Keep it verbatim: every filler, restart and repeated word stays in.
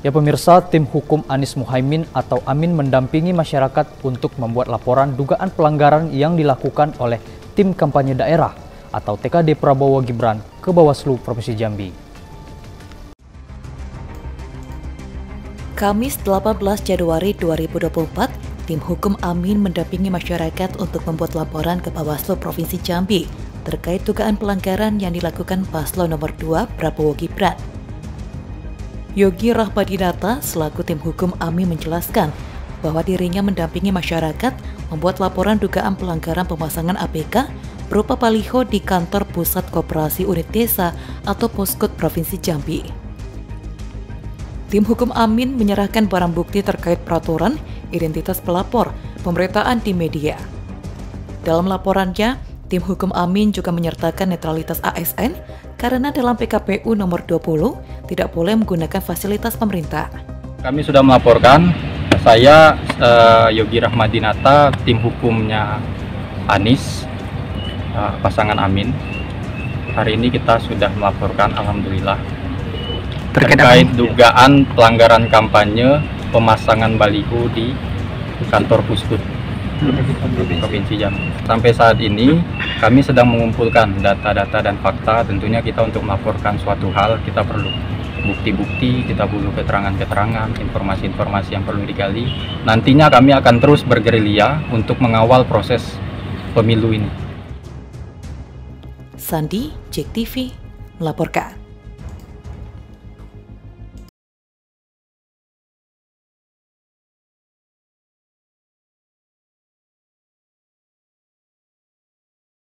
Ya pemirsa, tim hukum Anies Muhaimin atau Amin mendampingi masyarakat untuk membuat laporan dugaan pelanggaran yang dilakukan oleh tim kampanye daerah atau T K D Prabowo Gibran ke Bawaslu Provinsi Jambi. Kamis delapan belas Januari dua ribu dua puluh empat, tim hukum Amin mendampingi masyarakat untuk membuat laporan ke Bawaslu Provinsi Jambi terkait dugaan pelanggaran yang dilakukan Paslon nomor dua Prabowo Gibran. Yogi Rahmadinata selaku tim hukum Amin menjelaskan bahwa dirinya mendampingi masyarakat membuat laporan dugaan pelanggaran pemasangan A P K berupa baliho di kantor Pusat Koperasi Unit Desa atau Poskot Provinsi Jambi. Tim hukum Amin menyerahkan barang bukti terkait peraturan, identitas pelapor, pemberitaan di media. Dalam laporannya, tim hukum Amin juga menyertakan netralitas A S N karena dalam P K P U nomor dua puluh tidak boleh menggunakan fasilitas pemerintah. Kami sudah melaporkan, saya uh, Yogi Rahmadinata, tim hukumnya Anies, uh, pasangan Amin. Hari ini kita sudah melaporkan, alhamdulillah, terkait, terkait dugaan pelanggaran kampanye pemasangan baliho di kantor Puskut Provinsi Jambi. Sampai saat ini kami sedang mengumpulkan data-data dan fakta. Tentunya kita untuk melaporkan suatu hal kita perlu bukti-bukti, kita perlu keterangan-keterangan, informasi-informasi yang perlu digali. Nantinya kami akan terus bergerilya untuk mengawal proses pemilu ini. Sandi, J E K T V, melaporkan.